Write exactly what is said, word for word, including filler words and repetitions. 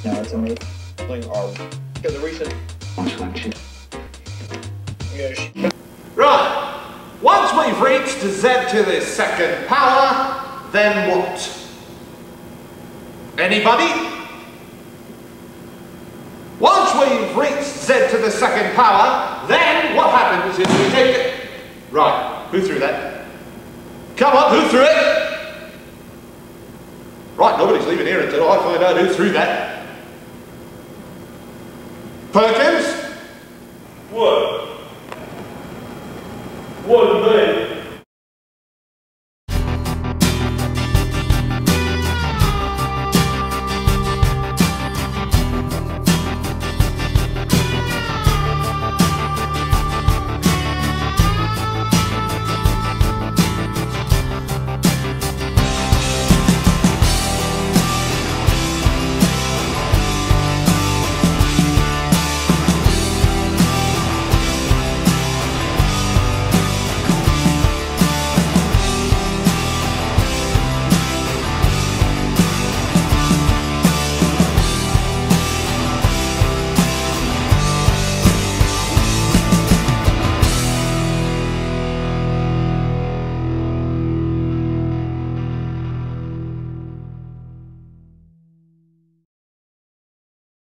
Now it's amazing. Our because the recent. Right. Once we've reached Z to the second power, then what? Anybody? Once we've reached Z to the second power, then what happens is we take it. Right. Who threw that? Come on, who threw it? Right, nobody's leaving here until I find out who threw that. Perkins?